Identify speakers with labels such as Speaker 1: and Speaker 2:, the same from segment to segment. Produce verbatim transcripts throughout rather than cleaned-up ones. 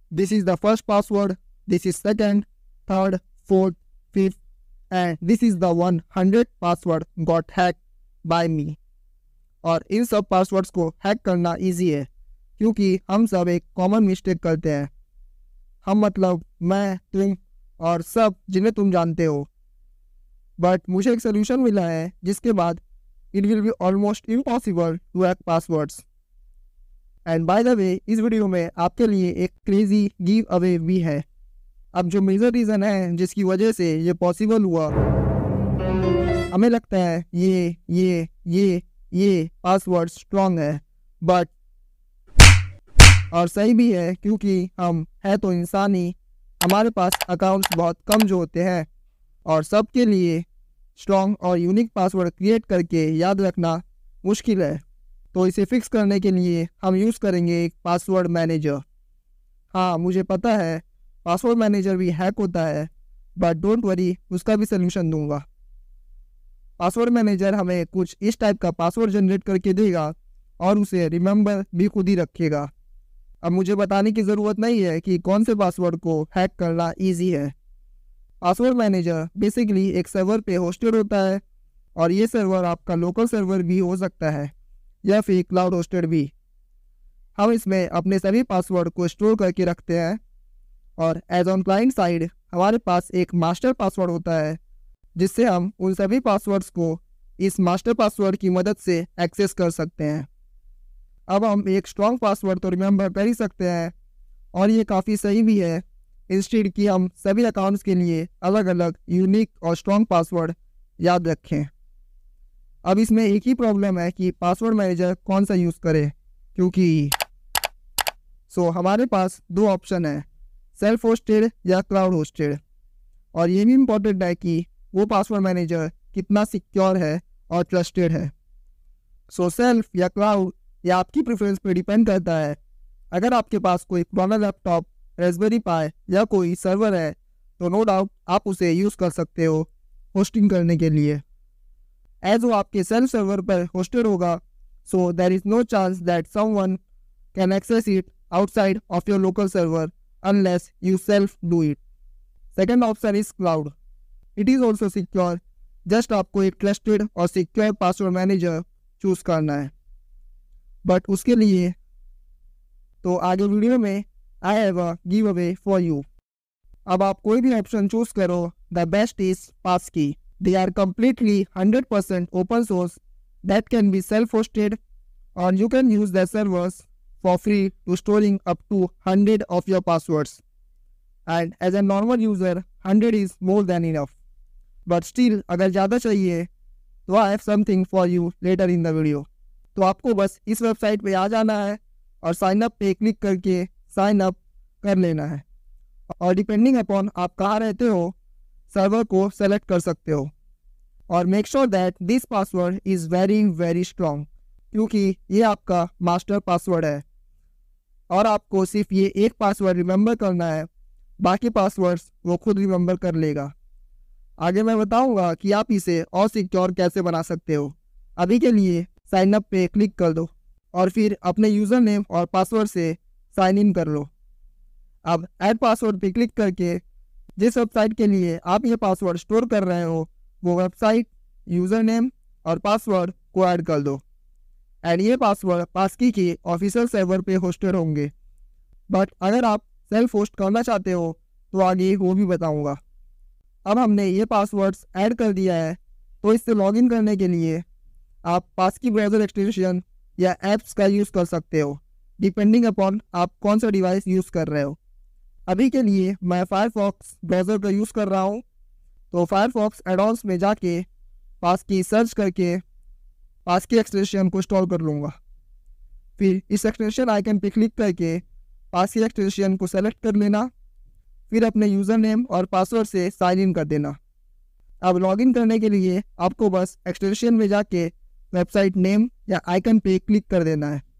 Speaker 1: This is the first password, this is second, third, fourth, fifth, and this is the one hundred password got hacked by me. और इन सब passwords को hack करना easy है क्योंकि हम सब एक कॉमन मिस्टेक करते हैं। हम मतलब मैं, तुम और सब जिन्हें तुम जानते हो। बट मुझे एक सोल्यूशन मिला है जिसके बाद it will be almost impossible to hack passwords. And by the way, इस वीडियो में आपके लिए एक क्रेजी गिव अवे भी है। अब जो मेजर रीज़न है जिसकी वजह से ये पॉसिबल हुआ, हमें लगता है ये ये ये ये पासवर्ड स्ट्रॉन्ग है, बट और सही भी है क्योंकि हम है तो इंसान ही, हमारे पास अकाउंट्स बहुत कम जो होते हैं और सबके लिए स्ट्रॉन्ग और यूनिक पासवर्ड क्रिएट करके याद रखना मुश्किल है। तो इसे फिक्स करने के लिए हम यूज़ करेंगे एक पासवर्ड मैनेजर। हाँ, मुझे पता है पासवर्ड मैनेजर भी हैक होता है, बट डोंट वरी, उसका भी सलूशन दूंगा। पासवर्ड मैनेजर हमें कुछ इस टाइप का पासवर्ड जनरेट करके देगा और उसे रिमेंबर भी खुद ही रखेगा। अब मुझे बताने की ज़रूरत नहीं है कि कौन से पासवर्ड को हैक करना ईजी है। पासवर्ड मैनेजर बेसिकली एक सर्वर पे होस्टेड होता है और ये सर्वर आपका लोकल सर्वर भी हो सकता है या फिर क्लाउड होस्टेड भी। हम इसमें अपने सभी पासवर्ड को स्टोर करके रखते हैं और एज ऑन क्लाइंट साइड हमारे पास एक मास्टर पासवर्ड होता है जिससे हम उन सभी पासवर्ड्स को इस मास्टर पासवर्ड की मदद से एक्सेस कर सकते हैं। अब हम एक स्ट्रॉन्ग पासवर्ड तो रिमेंबर कर ही सकते हैं और ये काफ़ी सही भी है, इंस्टेड कि हम सभी अकाउंट्स के लिए अलग अलग यूनिक और स्ट्रॉन्ग पासवर्ड याद रखें। अब इसमें एक ही प्रॉब्लम है कि पासवर्ड मैनेजर कौन सा यूज़ करें, क्योंकि सो so, हमारे पास दो ऑप्शन है, सेल्फ होस्टेड या क्लाउड होस्टेड। और ये भी इम्पोर्टेंट है कि वो पासवर्ड मैनेजर कितना सिक्योर है और ट्रस्टेड है। सो so, सेल्फ या क्लाउड ये आपकी प्रेफरेंस पे डिपेंड करता है। अगर आपके पास कोई पुराना लैपटॉप, रेस्पबेरी पाई या कोई सर्वर है तो नो डाउट आप उसे यूज़ कर सकते हो होस्टिंग करने के लिए। एज वो आपके सेल्फ सर्वर पर होस्टेड होगा, so there is no chance that someone can access it outside of your local server unless you self do it. Second option is cloud. It is also secure, just आपको एक trusted और secure password manager choose करना है। But उसके लिए तो आगे video में I have a giveaway for you. अब आप कोई भी ऑप्शन चूज करो, the best is Passkey. They are completely hundred percent open source that can be self hosted और you can use the servers for free to storing up to hundred of your passwords. And as a normal user hundred is more than enough, but still अगर ज़्यादा चाहिए तो I have something for you later in the video. तो आपको बस इस website पे आ जाना है और साइन अप पे क्लिक करके साइन अप कर लेना है और डिपेंडिंग अपॉन आप कहाँ रहते हो सर्वर को सेलेक्ट कर सकते हो। और make sure that this password is very very strong क्योंकि ये आपका मास्टर पासवर्ड है और आपको सिर्फ ये एक पासवर्ड रिमेंबर करना है, बाकी पासवर्ड्स वो खुद रिमेंबर कर लेगा। आगे मैं बताऊंगा कि आप इसे और सिक्योर कैसे बना सकते हो। अभी के लिए साइन अप पे क्लिक कर दो और फिर अपने यूज़र नेम और पासवर्ड से साइन इन कर लो। अब ऐड पासवर्ड पे क्लिक करके जिस वेबसाइट के लिए आप ये पासवर्ड स्टोर कर रहे हो वो वेबसाइट, यूज़र नेम और पासवर्ड को ऐड कर दो। एंड ये पासवर्ड पासकी के ऑफिशियल सर्वर पे होस्टेड होंगे, बट अगर आप सेल्फ होस्ट करना चाहते हो तो आगे वो भी बताऊँगा। अब हमने ये पासवर्ड्स ऐड कर दिया है तो इससे लॉगिन करने के लिए आप पासकी ब्राउज़र एक्सटेंशन या ऐप्स का यूज़ कर सकते हो, डिपेंडिंग अपॉन आप कौन सा डिवाइस यूज़ कर रहे हो। अभी के लिए मैं फायरफॉक्स ब्राउज़र का यूज़ कर रहा हूँ, तो फायरफॉक्स एडॉन्स में जाके पासकी सर्च करके पासकी एक्सटेंशन को इंस्टॉल कर लूँगा। फिर इस एक्सटेंशन आइकन पे क्लिक करके पासकी एक्सटेंशन को सेलेक्ट कर लेना, फिर अपने यूज़र नेम और पासवर्ड से साइन इन कर देना। अब लॉगिन करने के लिए आपको बस एक्सटेंशन में जाके वेबसाइट नेम या आइकन पे क्लिक कर देना है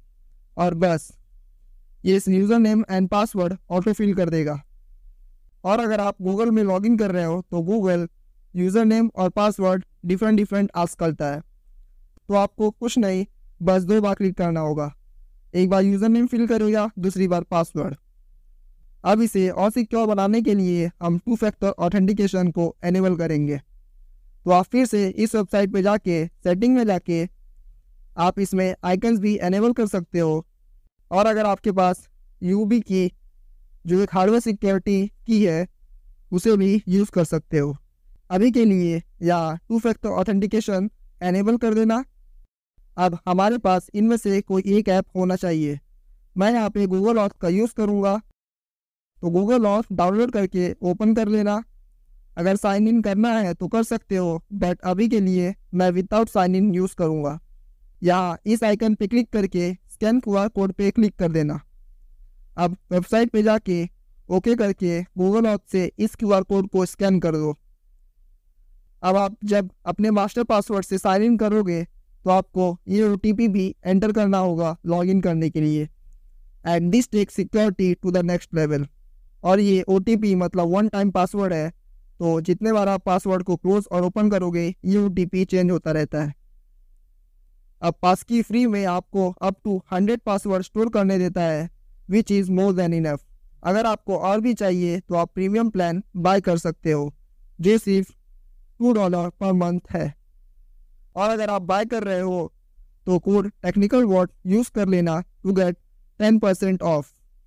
Speaker 1: और बस ये इस username and password autofill कर देगा। और अगर आप गूगल में लॉगिन कर रहे हो तो गूगल यूज़र नेम और पासवर्ड डिफरेंट डिफरेंट आस्क करता है, तो आपको कुछ नहीं, बस दो बार क्लिक करना होगा। एक बार यूज़र नेम फिल करो या दूसरी बार पासवर्ड। अब इसे और सिक्योर बनाने के लिए हम टू फैक्टर ऑथेंटिकेशन को एनेबल करेंगे। तो आप फिर से इस वेबसाइट पे जाके सेटिंग में जाके आप इसमें आइकन्स भी एनेबल कर सकते हो, और अगर आपके पास यूबी की जो एक हार्डवेयर सिक्योरिटी की है उसे भी यूज़ कर सकते हो। अभी के लिए या टू फैक्टर ऑथेंटिकेशन एनेबल कर देना। अब हमारे पास इनमें से कोई एक ऐप होना चाहिए। मैं यहाँ पे गूगल ऑथ का यूज़ करूँगा, तो गूगल ऑथ डाउनलोड करके ओपन कर लेना। अगर साइन इन करना है तो कर सकते हो, बट अभी के लिए मैं विदाउट साइन इन यूज़ करूँगा। यहाँ इस आइकन पे क्लिक करके स्कैन क्यूआर कोड पे क्लिक कर देना। अब वेबसाइट पे जाके ओके करके गूगल ऑथ से इस क्यूआर कोड को स्कैन कर दो। अब आप जब अपने मास्टर पासवर्ड से साइन इन करोगे तो आपको ये ओटीपी भी एंटर करना होगा लॉगिन करने के लिए, and this take security to the next level. और ये ओटीपी मतलब वन टाइम पासवर्ड है, तो जितने बार आप पासवर्ड को क्लोज और ओपन करोगे ये ओटीपी चेंज होता रहता है। अब पासकी फ्री में आपको up to hundred password store करने देता है, which is more than enough. अगर आपको और भी चाहिए तो आप प्रीमियम प्लान बाय कर सकते हो, जो सिर्फ टू डॉलर पर मंथ है। और अगर आप बाय कर रहे हो तो कोड टेक्निकल वर्ड यूज़ कर लेना to get ten percent off.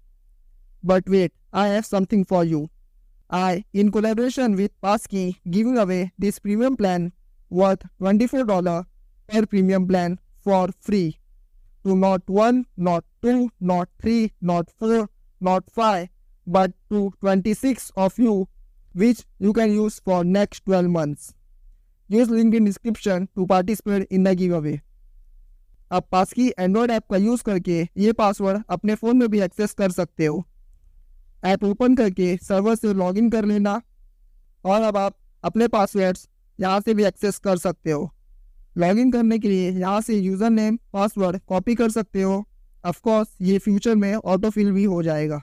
Speaker 1: But wait, I have something for you. I, in collaboration with Passkey, giving away this premium plan worth twenty-four dollars per premium plan for free to not one, not two, not three, not four, not five, but to twenty-six of you, which you can use for next twelve months. Use link in description to participate in the giveaway. अब Passkey Android app का use करके ये password अपने phone में भी access कर सकते हो। ऐप ओपन करके सर्वर से लॉगिन कर लेना, और अब आप अपने पासवर्ड्स यहाँ से भी एक्सेस कर सकते हो। लॉगिन करने के लिए यहाँ से यूज़र नेम पासवर्ड कॉपी कर सकते हो। ऑफ कोर्स ये फ्यूचर में ऑटो फिल भी हो जाएगा।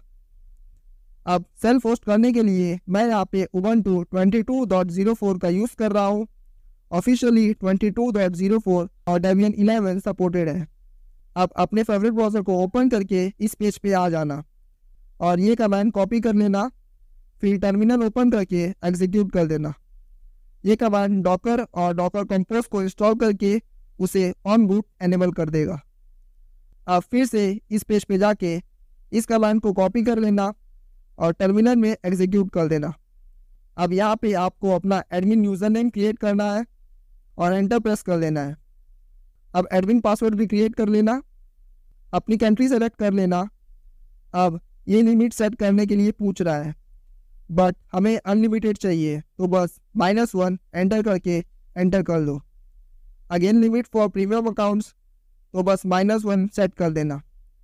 Speaker 1: अब सेल्फ होस्ट करने के लिए मैं यहाँ पे Ubuntu twenty two dot zero four का यूज़ कर रहा हूँ। Officially twenty two dot zero four और डेबियन इलेवन सपोर्टेड है। अब अपने फेवरेट ब्राउज़र को ओपन करके इस पेज पे आ जाना और ये कमांड कॉपी कर लेना, फिर टर्मिनल ओपन करके एग्जीक्यूट कर देना। ये कमांड डॉकर और डॉकर कंपोज को इंस्टॉल करके उसे ऑन बूट एनेबल कर देगा। अब फिर से इस पेज पे जाके इस कमांड को कॉपी कर लेना और टर्मिनल में एग्जीक्यूट कर देना। अब यहाँ पे आपको अपना एडमिन यूज़र नेम क्रिएट करना है और एंटर प्रेस कर लेना है। अब एडमिन पासवर्ड भी क्रिएट कर लेना, अपनी कंट्री सेलेक्ट कर लेना। अब ये लिमिट सेट करने के लिए पूछ रहा है, बट हमें अनलिमिटेड चाहिए, तो बस माइनस वन एंटर करके एंटर कर लो। Again limit for premium accounts, तो बस माइनस वन सेट कर देना।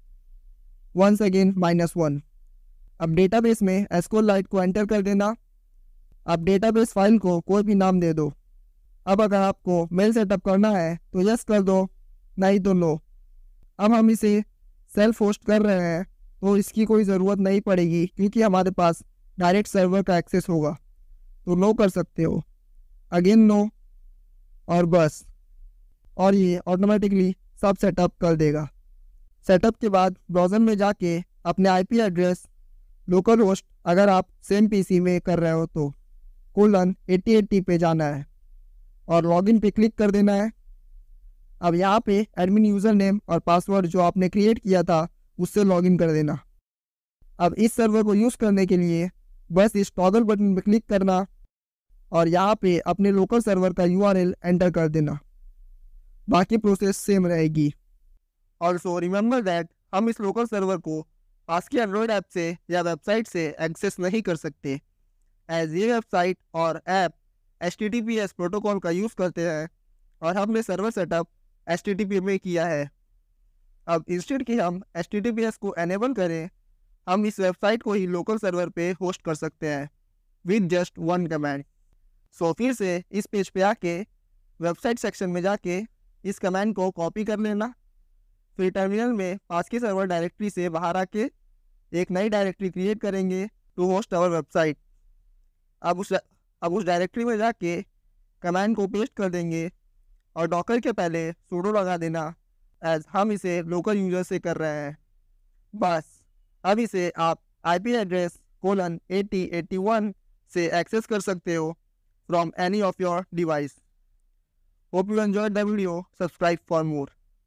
Speaker 1: Once again minus one. अब डेटाबेस में एसक्यूएलite को एंटर कर देना। अब डेटाबेस फाइल को कोई भी नाम दे दो। अब अगर आपको मेल सेटअप करना है तो यस कर दो, नहीं तो नो। अब हम इसे सेल्फ होस्ट कर रहे हैं तो इसकी कोई ज़रूरत नहीं पड़ेगी, क्योंकि हमारे पास डायरेक्ट सर्वर का एक्सेस होगा, तो नो कर सकते हो। अगेन नो, और बस, और ये ऑटोमेटिकली सब सेटअप कर देगा। सेटअप के बाद ब्राउज़र में जाके अपने आईपी एड्रेस लोकल होस्ट, अगर आप सेम पीसी में कर रहे हो तो कोलन एटी एटी पे जाना है और लॉगिन पे क्लिक कर देना है। अब यहाँ पे एडमिन यूज़र नेम और पासवर्ड जो आपने क्रिएट किया था उससे लॉगिन कर देना। अब इस सर्वर को यूज़ करने के लिए बस इस टॉगल बटन पर क्लिक करना और यहाँ पे अपने लोकल सर्वर का यूआरएल एंटर कर देना। बाकी प्रोसेस सेम रहेगी। ऑल्सो रिमेंबर दैट हम इस लोकल सर्वर को पासकी एंड्रॉयड ऐप से या वेबसाइट से एक्सेस नहीं कर सकते, एज ये वेबसाइट और app H T T P S protocol का यूज़ करते हैं और हमने server setup H T T P में किया है। अब इंस्टेड कि हम H T T P S को एनेबल करें, हम इस वेबसाइट को ही लोकल सर्वर पे होस्ट कर सकते हैं with just one command. So फिर से इस पेज पे आके वेबसाइट सेक्शन में जाके इस कमांड को कॉपी कर लेना, फिर टर्मिनल में पासकी सर्वर डायरेक्टरी से बाहर आके एक नई डायरेक्टरी क्रिएट करेंगे टू होस्ट आवर वेबसाइट। अब उस अब उस डायरेक्टरी में जाके कमांड को पेस्ट कर देंगे और डॉकर के पहले सूडो लगा देना, एज हम इसे लोकल यूजर से कर रहे हैं। बस अब इसे आप IP address colon eighty eighty one से एक्सेस कर सकते हो from any of your device. Hope you enjoyed the video. Subscribe for more.